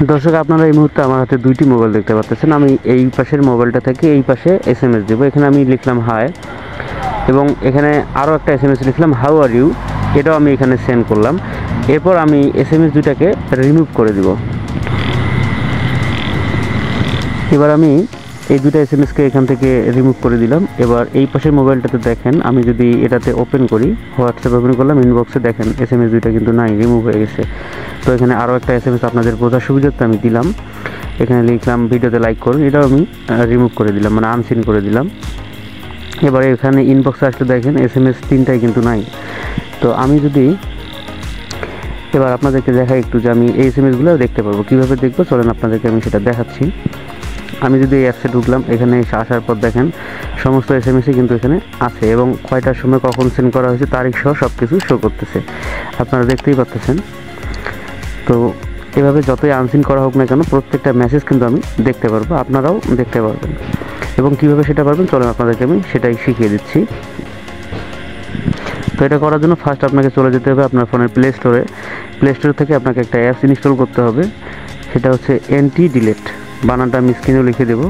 দর্শক, আপনারা এই মুহূর্তে আমার হাতে দুইটি মোবাইল দেখতে পাচ্ছেন। আমি এই পাশের মোবাইলটা থেকে এই পাশে SMS দেবো। এখানে আমি লিখলাম হাই, এবং এখানে আরও একটা SMS লিখলাম হাউ আর ইউ, এটাও আমি এখানে সেন্ড করলাম। এরপর আমি SMS দুইটাকে রিমুভ করে দিব। এবার আমি এই দুটো SMSকে এখান থেকে রিমুভ করে দিলাম। এবার এই পাশের মোবাইলটাতে দেখেন, আমি যদি এটাতে ওপেন করি, হোয়াটসঅ্যাপ ওপেন করলাম, ইনবক্সে দেখেন SMS দুইটা কিন্তু নাই, রিমুভ হয়ে গেছে। তো এখানে আরও একটা SMS আপনাদের বোঝার সুবিধার্থে আমি দিলাম। এখানে লিখলাম ভিডিওতে লাইক করুন, এটাও আমি রিমুভ করে দিলাম, মানে আনসিন করে দিলাম। এবারে এখানে ইনবক্সে আসলে দেখেন SMS তিনটাই কিন্তু নাই। তো আমি যদি এবার আপনাদেরকে দেখাই একটু যে আমি এই SMSগুলো দেখতে পারবো, কীভাবে দেখবো চলেন আপনাদেরকে আমি সেটা দেখাচ্ছি। আমি যদি এই অ্যাপসে ঢুকলাম, এখানে এসে আসার পর দেখেন সমস্ত SMSই কিন্তু এখানে আছে, এবং কয়টার সময় কখন সেন্ড করা হয়েছে তারিখ সহ সব কিছু শো করতেছে, আপনারা দেখতেই পাচ্ছেন। তো এভাবে যতই আনসিন করা হোক না কেন, প্রত্যেকটা মেসেজ কিন্তু আমি দেখতে পারবো, আপনারাও দেখতে পারবেন। এবং কীভাবে সেটা পারবেন চলেন আপনাদেরকে আমি সেটাই শিখিয়ে দিচ্ছি। তো এটা করার জন্য ফার্স্ট আপনাকে চলে যেতে হবে আপনার ফোনের প্লে স্টোর থেকে আপনাকে একটা অ্যাপস ইনস্টল করতে হবে। সেটা হচ্ছে এনটি ডিলেট, বানানটা আমি স্ক্রিনেও লিখে দেবো,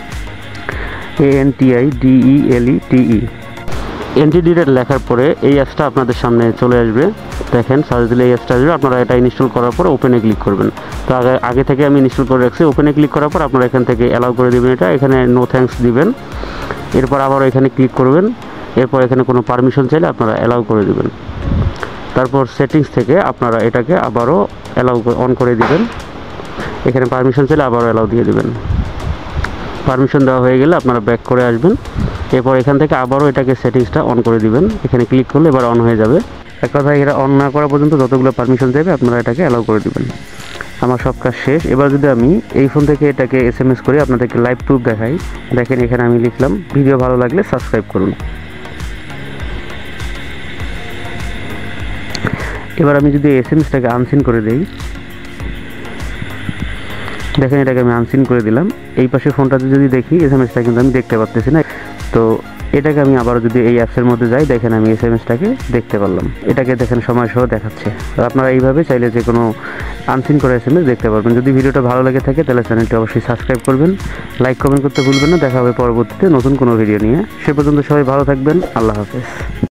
ANTIDELETE। এনটি ডিলেট লেখার পরে এই অ্যাপসটা আপনাদের সামনে চলে আসবে। দেখেন সার্চ দিলে এই অ্যাপসটা আসবে। আপনারা এটা ইনস্টল করার পর ওপেনে ক্লিক করবেন। তো আগে থেকে আমি ইনস্টল করে রাখছি। ওপেনে ক্লিক করার পর আপনারা এখান থেকে অ্যালাউ করে দেবেন, এটা এখানে নো থ্যাঙ্কস দিবেন। এরপর আবারও এখানে ক্লিক করবেন। এরপর এখানে কোনো পারমিশন চাইলে আপনারা অ্যালাউ করে দেবেন। তারপর সেটিংস থেকে আপনারা এটাকে আবারও অ্যালাউ অন করে দিবেন। এখানে পারমিশন চাইলে আবারও অ্যালাউ দিয়ে দেবেন। পারমিশন দেওয়া হয়ে গেলে আপনারা ব্যাক করে আসবেন। এরপর এখান থেকে আবারও এটাকে সেটিংসটা অন করে দিবেন। এখানে ক্লিক করলে এবার অন হয়ে যাবে। এক কথায় এটা অন না করা পর্যন্ত যতগুলো পারমিশন দেবে আপনারা এটাকে অ্যালাউ করে দিবেন। আমার সব কাজ শেষ। এবার যদি আমি এই ফোন থেকে এটাকে SMS করি, আপনাদেরকে লাইভ প্রুফ দেখাই। দেখেন এখানে আমি লিখলাম ভিডিও ভালো লাগলে সাবস্ক্রাইব করুন। এবার আমি যদি SMSটাকে আনসিন করে দেই, দেখেন এটাকে আমি আনসিন করে দিলাম। এই পাশে ফোনটাতে যদি দেখি SMSটা কিন্তু আমি দেখতে পাচ্ছি না। তো এটাকে আমি আবারও যদি এই অ্যাপসের মধ্যে যাই, দেখেন আমি SMSটাকে দেখতে পারলাম। এটাকে দেখেন সময় সহ দেখাচ্ছে। তো আপনারা এইভাবে চাইলে যে কোনো আনসিন করা SMS দেখতে পারবেন। যদি ভিডিওটা ভালো লেগে থাকে তাহলে চ্যানেলটি অবশ্যই সাবস্ক্রাইব করবেন, লাইক কমেন্ট করতে ভুলবেন না। দেখা হবে পরবর্তীতে নতুন কোনো ভিডিও নিয়ে। সে পর্যন্ত সবাই ভালো থাকবেন। আল্লাহ হাফেজ।